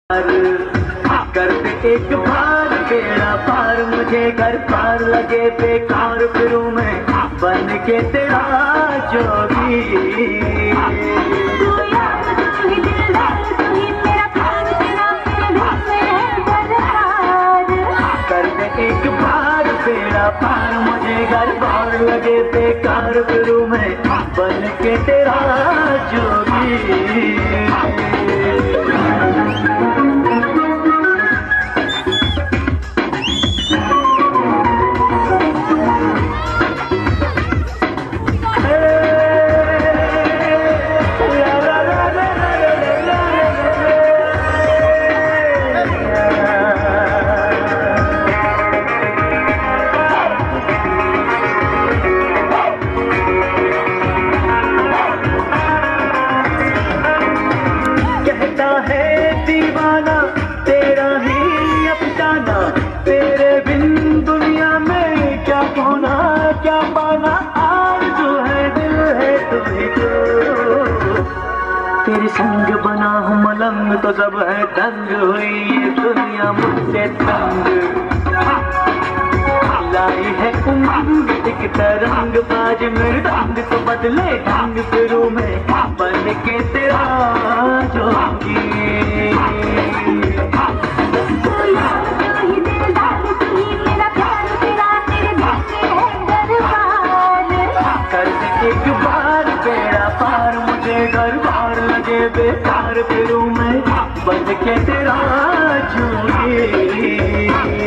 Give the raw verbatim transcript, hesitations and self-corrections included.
कर दे एक बार बेड़ा पार, मुझे घर पार लगे बेकार, फिरूं मैं बन के तेरा जोगी। तू यार तू ही दिलदार, तू ही मेरा प्यार, तेरा मेरे दिल में बरकरार। कर दे एक बार बेड़ा पार, मुझे घर पार लगे बेकार, फिरूं मैं बन के तेरा जोगी। दीवाना तेरा ही अफसाना, तेरे बिन दुनिया में क्या खोना क्या पाना, आरज़ू है दिल है तुम्ही को। तेरे संग बना हूँ मलंग तो सब है तंग, हुई ये दुनिया मुझसे तंग। लाई है उमंग एक तरंग, बाज मृदंग तो बदले ढंग, फिरूं मैं बन के तेरा जोगी। एक बार बेड़ा पार, मुझे घर बार लगे बेकार, फिरूं मैं बन के तेरा जोगी।